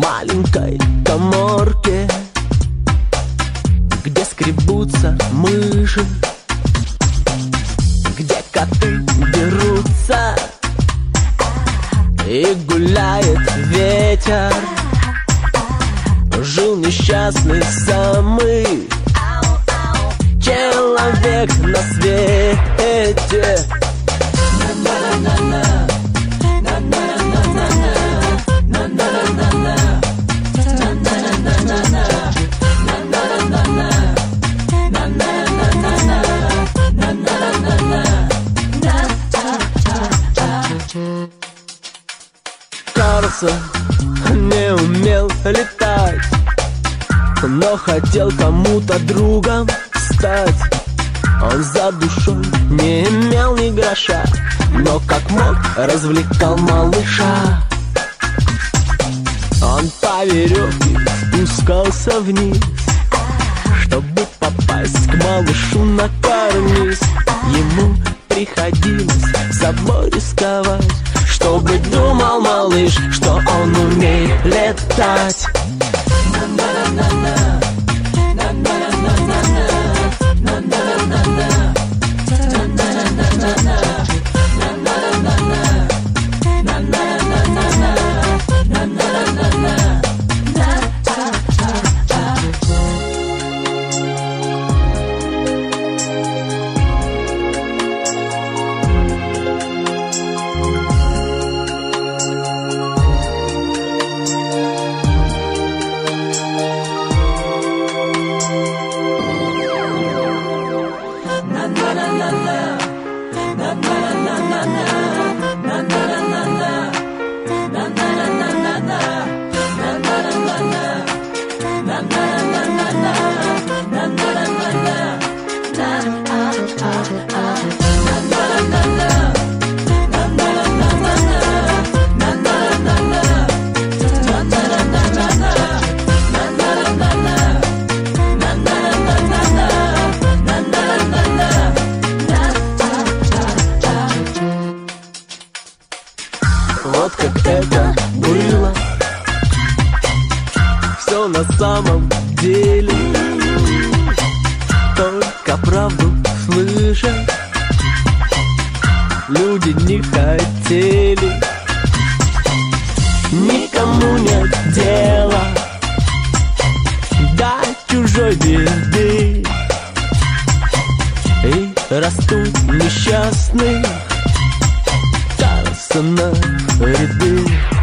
маленькой каморке, где скребутся мыши, где коты дерутся и гуляет ветер. Жил несчастный самый человек на свете. Кажется, не умел летать, но хотел кому-то другом стать. Он за душой не имел ни гроша, но как мог развлекал малыша. Он по веревке спускался вниз, чтобы попасть к малышу на карниз. Ему приходилось собой рисковать, чтобы думал малыш, что он умеет летать. Вот как это было, все на самом деле. Только правду слышать люди не хотели. Никому нет дела до чужой беды, и растут несчастные, кажется, на ряды.